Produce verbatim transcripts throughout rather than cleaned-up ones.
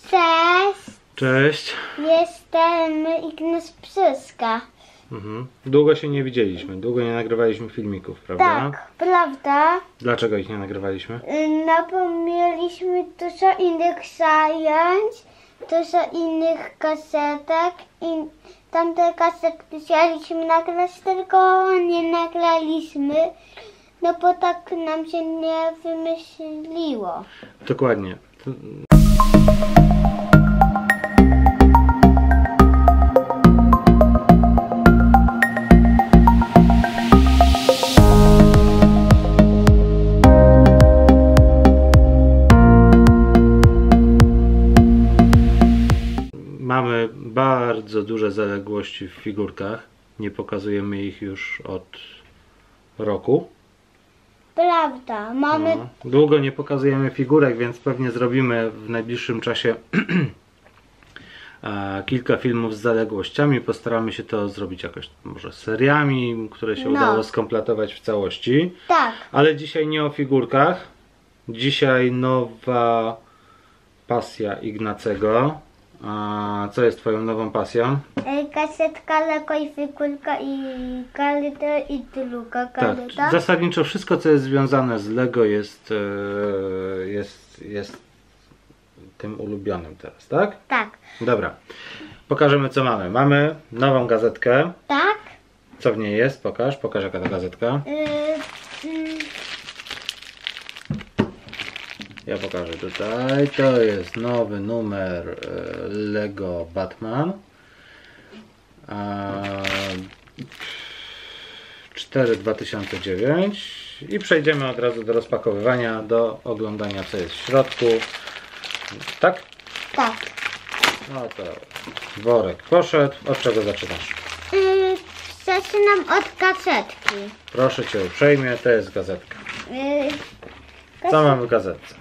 Cześć! Cześć! Jestem Ignaś Brzyska. Mhm. Długo się nie widzieliśmy, długo nie nagrywaliśmy filmików, prawda? Tak, prawda? Dlaczego ich nie nagrywaliśmy? No bo mieliśmy dużo innych zajęć, dużo innych kasetek i tamte kasetki chcieliśmy nagrać, tylko nie nagraliśmy, no bo tak nam się nie wymyśliło. Dokładnie. Mamy bardzo duże zaległości w figurkach. Nie pokazujemy ich już od roku. Prawda, mamy... No. Długo nie pokazujemy figurek, więc pewnie zrobimy w najbliższym czasie kilka filmów z zaległościami. Postaramy się to zrobić jakoś może seriami, które się No. udało skompletować w całości. Tak. Ale dzisiaj nie o figurkach. Dzisiaj nowa pasja Ignacego. A co jest twoją nową pasją? Kasetka, Lego i figurka i karta i druga karta. Tak, zasadniczo wszystko co jest związane z Lego jest, jest, jest tym ulubionym teraz, tak? Tak. Dobra, pokażemy co mamy. Mamy nową gazetkę. Tak. Co w niej jest? Pokaż, pokaż jaka to gazetka. Yy, yy. Ja pokażę tutaj. To jest nowy numer Lego Batman. cztery dwa tysiące dziewięć. I przejdziemy od razu do rozpakowywania, do oglądania co jest w środku. Tak? Tak. No to worek poszedł. Od czego zaczynasz? Yy, zaczynam od kasetki. Proszę cię uprzejmie, to jest gazetka. Yy, Co mamy w gazetce?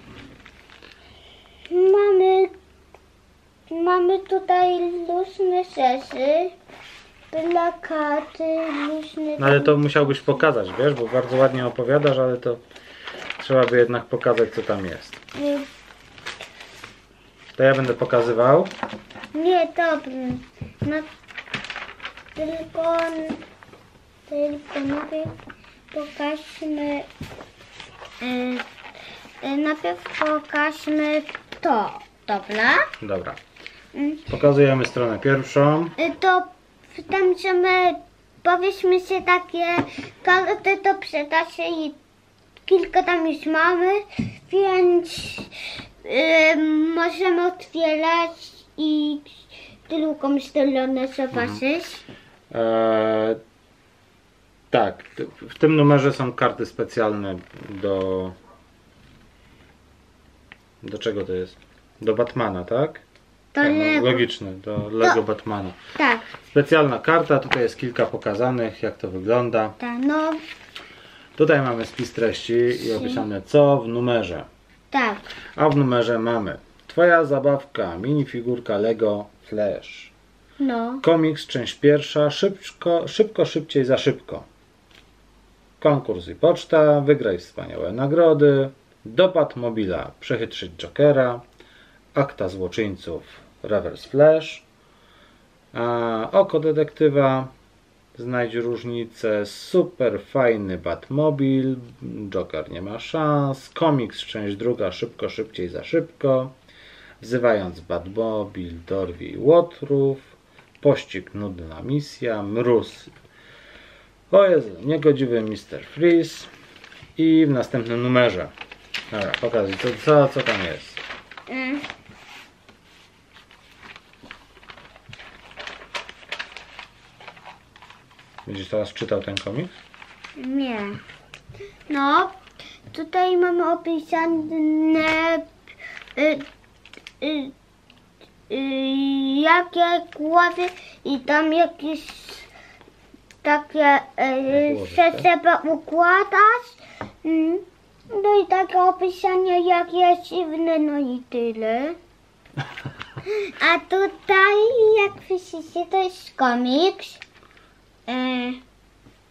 Mamy, mamy tutaj różne rzeczy, plakaty, różne... No ale to musiałbyś pokazać, wiesz, bo bardzo ładnie opowiadasz, ale to trzeba by jednak pokazać co tam jest. Yy, To ja będę pokazywał. nie, dobrze. No, tylko, tylko najpierw pokażmy, yy, yy, najpierw pokażmy to, dobra? Dobra. Mm. Pokazujemy stronę pierwszą. Y, To tam możemy, powiedzmy się takie karty do sprzedaży i kilka tam już mamy, więc y, możemy otwierać i drugą stronę zobaczyć. Eee, tak, w tym numerze są karty specjalne do... Do czego to jest? Do Batmana, tak? To Tak, no, Lego. logiczne, do Lego To- Batmana. Tak, Specjalna karta, tutaj jest kilka pokazanych, jak to wygląda. tak, no Tutaj mamy spis treści i opisane co w numerze. tak, A w numerze mamy Twoja zabawka, minifigurka Lego Flash. no, Komiks, część pierwsza, szybko, szybko, szybciej, za szybko. Konkurs i poczta, wygraj wspaniałe nagrody, do Batmobila, przechytrzyć Jokera, akta złoczyńców, Reverse Flash, a, oko detektywa, znajdź różnicę, super fajny Batmobil, Joker nie ma szans, komiks, część druga, szybko, szybciej, za szybko, wzywając Batmobil, dorwij łotrów, pościg, nudna misja, mróz, o Jezu, niegodziwy mister Freeze i w następnym numerze. Dobra, pokazuj, co, co, co tam jest. y, Będziesz teraz czytał ten komiks? nie. No, tutaj mamy opisane y, y, y, jakie głowy i tam jakieś takie y, Głowy, że tak? trzeba układać. Mm. No i takie opisanie jak jest dziwne, no i tyle. A tutaj jak widzicie to jest komiks. E,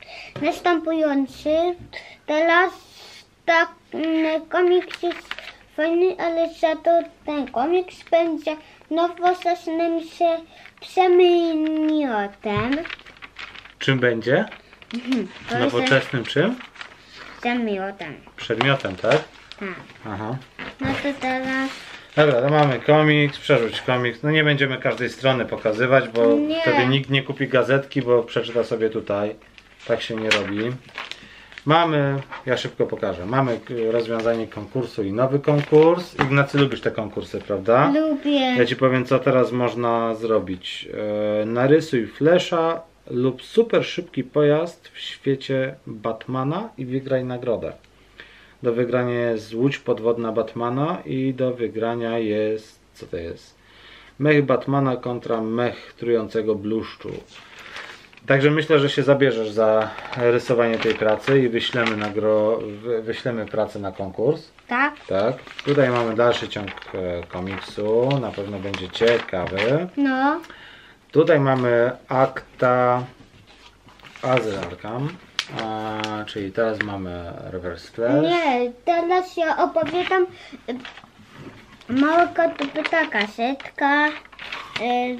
następujący. Teraz tak mm, komiks jest fajny, ale za to ten komiks będzie nowoczesnym się przedmiotem. Czym będzie? Mhm. To Nowoczesnym czym? jest przedmiotem. Przedmiotem, tak? Tak. Aha. No to teraz... Dobra, to mamy komiks, przerzuć komiks. No nie będziemy każdej strony pokazywać, bo Nie. wtedy nikt nie kupi gazetki, bo przeczyta sobie tutaj. Tak się nie robi. Mamy, ja szybko pokażę, mamy rozwiązanie konkursu i nowy konkurs. Ignacy, lubisz te konkursy, prawda? Lubię. Ja Ci powiem, co teraz można zrobić. E, narysuj flesza lub super szybki pojazd w świecie Batmana i wygraj nagrodę. Do wygrania jest łódź podwodna Batmana i do wygrania jest, co to jest? Mech Batmana kontra mech trującego bluszczu. Także myślę, że się zabierzesz za rysowanie tej pracy i wyślemy, nagro... wyślemy pracę na konkurs. Tak? Tak. Tutaj mamy dalszy ciąg e, komiksu. Na pewno będzie ciekawy. No. Tutaj mamy akta Azyl Arkham. A, czyli teraz mamy Reverse Flash. Nie, teraz ja opowiadam y, mała kotopyta kasetka. Y,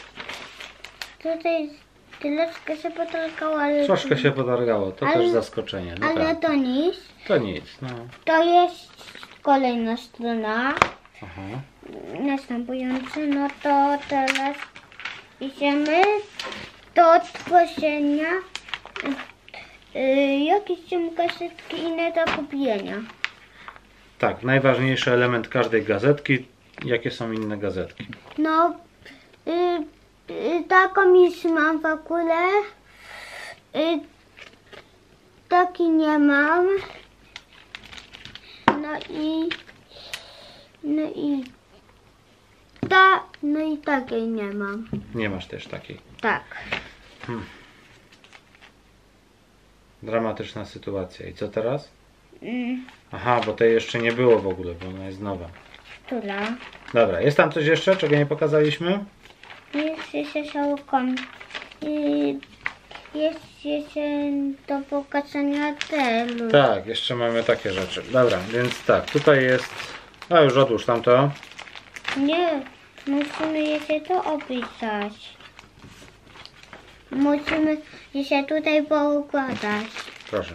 tutaj tyleczkę się potargało, ale... Troszkę się potargało, to Ale- też zaskoczenie. No Ale tak. to nic. To nic, no. To jest kolejna strona. Aha. Następująca, no to teraz idziemy do tworzenia y, y, jakieś są kasetki inne do kupienia. Tak, najważniejszy element każdej gazetki. Jakie są inne gazetki? No, y, y, taką już mam w ogóle. Y, taki nie mam. No i, no i ta, no i takiej nie mam. Nie masz też takiej. Tak. Dramatyczna sytuacja. I co teraz? Mm, Aha, bo tej jeszcze nie było w ogóle, bo ona jest nowa. która? Dobra, jest tam coś jeszcze, czego nie pokazaliśmy? Jest jeszcze szałką. I jest jeszcze do pokazania temu. Tak, jeszcze mamy takie rzeczy. Dobra, więc tak, tutaj jest... A już odłóż tamto. Nie, musimy jeszcze to opisać. Musimy jeszcze tutaj poukładać. Proszę.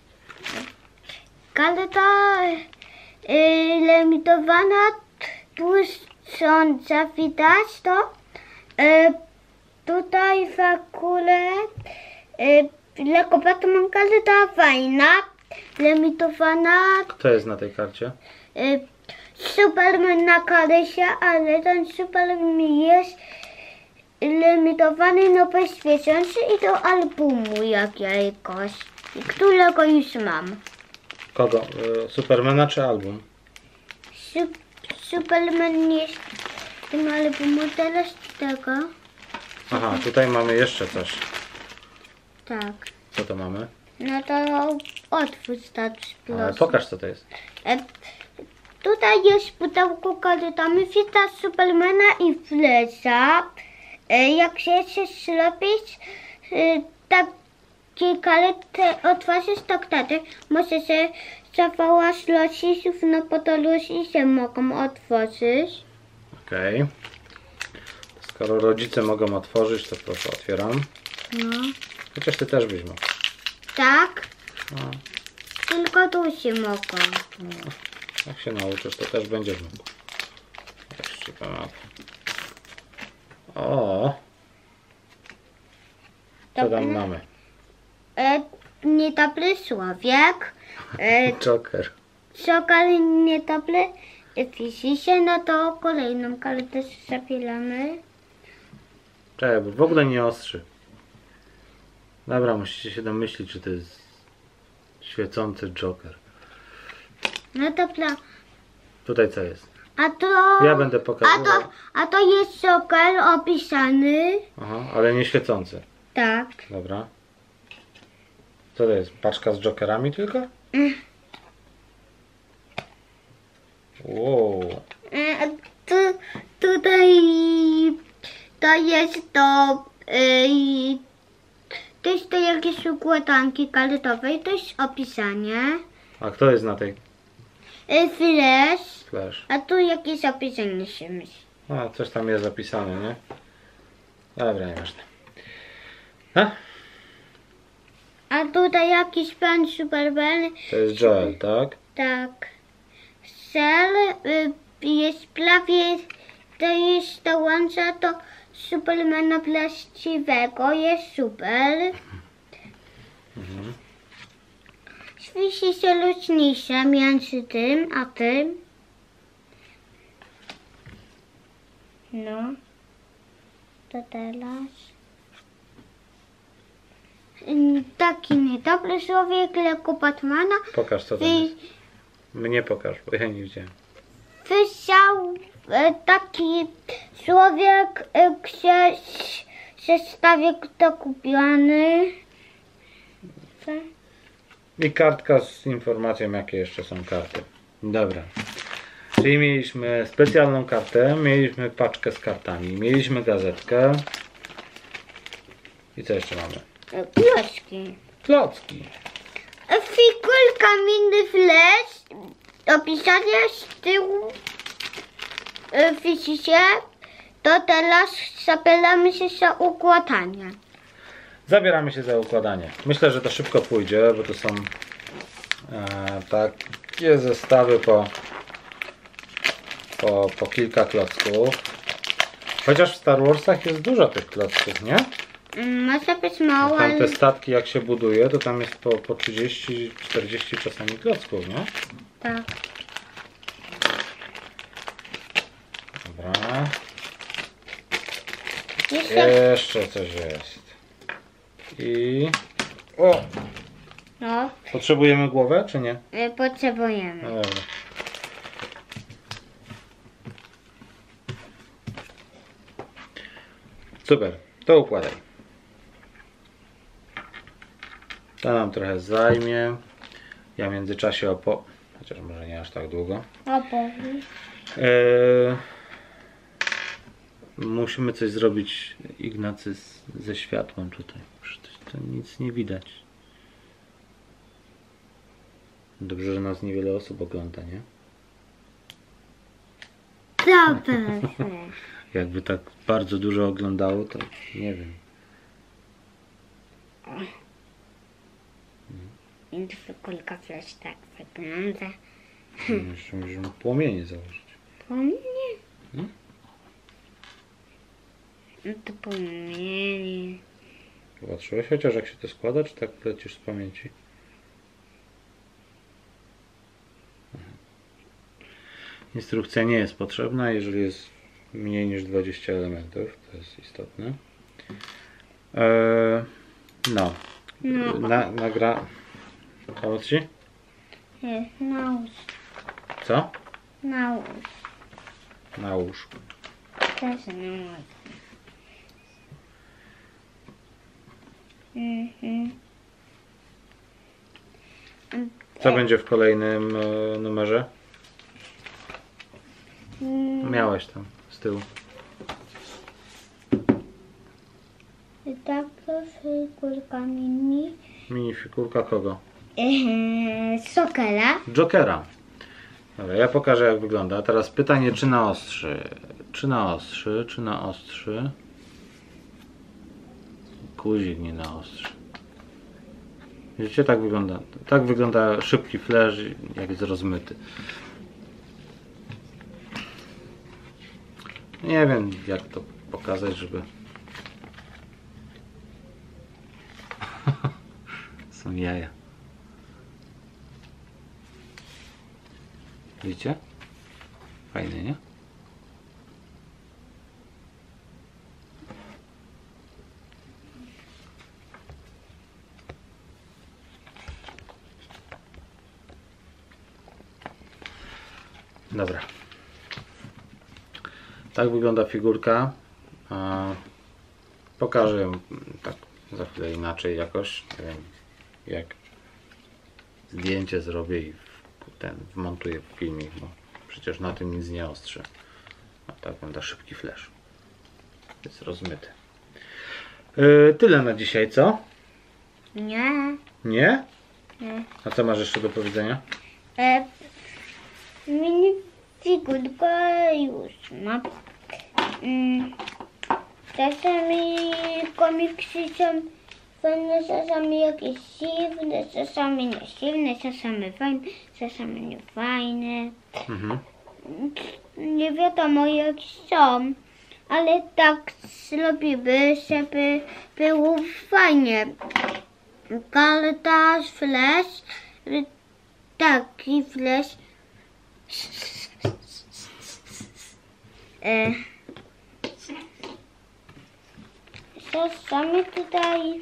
Karta y, limitowana, błyszcząca, widać to? Y, tutaj w ogóle y, Lego Batman karta fajna, limitowana. Kto jest na tej karcie? Y, Superman na karysie, ale ten Superman jest limitowany, no bezpieczniejszy i do albumu jakiegoś, którego już mam. Kogo? Y, Supermana czy album? Sup Superman jest w tym albumu teraz tego. Aha, tutaj mamy jeszcze coś. Tak. Co to mamy? No to otwórz tak Ale proszę. pokaż, co to jest. E, tutaj jest pudełko kartami, wita Supermana i Flasha. E, jak się chcesz zrobić e, takie karty otworzysz, to wtedy może się zawołać rodziców, no po to rodzice mogą otworzyć. Okej. Skoro rodzice mogą otworzyć, to proszę, otwieram. No. Chociaż ty też byś mógł. Tak, No, tylko dusi mogą. jak się nauczysz, to też będziesz mógł. Jeszcze pomagam. O, co tam Dobra. mamy? E, niedobry człowiek. E, Joker. Szokal niedobry. Wisi się, no to kolejną kartę zabieramy. Czekaj, bo w ogóle nie ostrzy. Dobra, musicie się domyślić, czy to jest świecący Joker. No dobra. Tutaj co jest? A to... Ja będę a pokazywał. to, a to jest Szokal opisany. Aha, ale nie świecący. Tak. Dobra. Co to jest? Paczka z Jokerami tylko? Mm. Wow. E, tu, tutaj to jest to... Y, to jest to jakieś układanki kartowe i to jest opisanie. A kto jest na tej? y, flash, Flash. a tu jakieś opisanie się myśli. A, coś tam jest zapisane, nie? Dobra, nieważne. A? A tutaj jakiś pan superbelny. To jest Joel, tak? Tak. Cel y, jest prawie, to jest to łącza to Supermana właściwego, jest super. Mhm. Świeci się różnica między tym a tym. No. To teraz. Mm, Taki niedobry człowiek, lekko Batmana. Pokaż, co tam Wy, jest. Mnie pokaż, bo ja nie widziałem. wysłał e, taki człowiek, e, gdzieś zestawiek to kupiony. Co? I kartka z informacją, jakie jeszcze są karty. Dobra. Czyli mieliśmy specjalną kartę, mieliśmy paczkę z kartami, mieliśmy gazetkę. I co jeszcze mamy? E, Klocki. Klocki. E, Figurka mini flash. Opisanie z tyłu. E, Widzicie? To teraz zabieramy się za układanie. Zabieramy się za układanie. Myślę, że to szybko pójdzie, bo to są e, takie zestawy po, po, po kilka klocków. Chociaż w Star Warsach jest dużo tych klocków, nie? Mm, Może być mało, Tam ale... te statki jak się buduje, to tam jest po, po trzydzieści czterdzieści czasami klocków, nie? Tak. Dobra. Jeszcze... Jeszcze coś jest. I... O! No, Potrzebujemy głowę, czy nie? e, potrzebujemy. No dobra. Super, to układaj. To nam trochę zajmie. Ja w międzyczasie opo... Chociaż może nie aż tak długo. Opowiedz. Eee... Musimy coś zrobić, Ignacy, z, ze światłem tutaj. Przecież to nic nie widać. Dobrze, że nas niewiele osób ogląda, nie? Dobra. Jakby tak bardzo dużo oglądało, to nie wiem. Więc kulka flash tak wygląda. Jeszcze musimy płomienie założyć. Płomienie? Hmm? No to płomienie. Patrzyłeś chociaż jak się to składa, czy tak lecisz z pamięci? Instrukcja nie jest potrzebna, jeżeli jest mniej niż dwadzieścia elementów, to jest istotne. Eee, no, No. Na, nagra... Pomóc ci? Nie, nałóż. Co? Nałóż. Nałóż. Też nałóż. Mhm. Co będzie w kolejnym e, numerze? Mm, Miałeś tam z tyłu. Taka figurka mini. Minifigurka kogo? Eee, Sokela. Jokera. Dobra, ja pokażę jak wygląda. Teraz pytanie, czy na ostrzy? Czy na ostrzy? Czy na ostrzy? Guzik nie na ostrzy. Widzicie, tak wygląda. Tak wygląda szybki flash, jak jest rozmyty. Nie wiem jak to pokazać, żeby... Są jaja. Widzicie? Fajnie, nie? Dobra. Tak wygląda figurka. Pokażę ją tak za chwilę inaczej jakoś. Nie wiem jak zdjęcie zrobię i ten wmontuję w filmik, bo przecież na tym nic nie ostrzy. A tak wygląda szybki flash. Jest rozmyty. Yy, tyle na dzisiaj, co? Nie. Nie? Nie. A co masz jeszcze do powiedzenia? E, minifigurkę już mam. Mm. Czasami komiksy są fajne, czasami jakieś dziwne, czasami nie dziwne, czasami fajne, czasami nie fajne. Mhm. Nie wiadomo jak są, ale tak zrobimy, żeby było fajnie. Karta, flash, taki flash. E, Czasami tutaj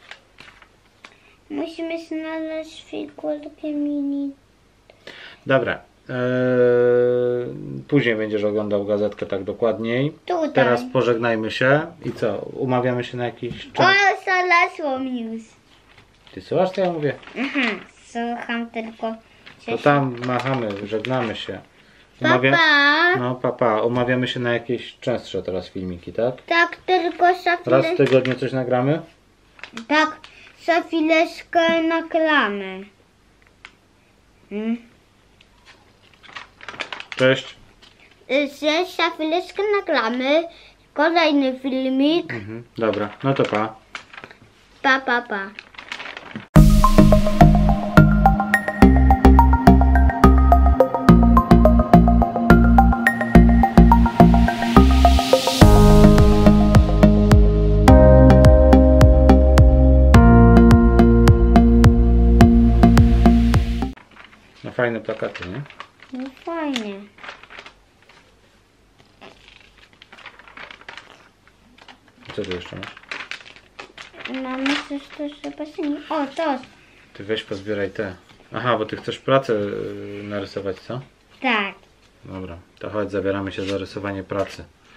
musimy znaleźć figurkę mini. Dobra. Eee, później będziesz oglądał gazetkę tak dokładniej. Tutaj. Teraz pożegnajmy się. I co? Umawiamy się na jakiś O, czas? znalazłam już. Ty słuchasz, co ja mówię? Aha, słucham tylko. To tam machamy, żegnamy się. Papa. No papa, umawiamy się na jakieś częstsze teraz filmiki, tak? Tak, tylko za chwilę. Raz w tygodniu coś nagramy? Tak, za chwileczkę nagramy. Hmm. Cześć. Że za chwileczkę nagramy kolejny filmik. Mhm. Dobra, no to pa. Pa, pa, pa. No fajne plakaty, nie? No fajnie. Co tu jeszcze masz? Mamy coś też chyba nie. O, to. Ty weź pozbieraj te. Aha, bo ty chcesz pracę yy, narysować, co? Tak. Dobra, to chodź, zabieramy się za rysowanie pracy.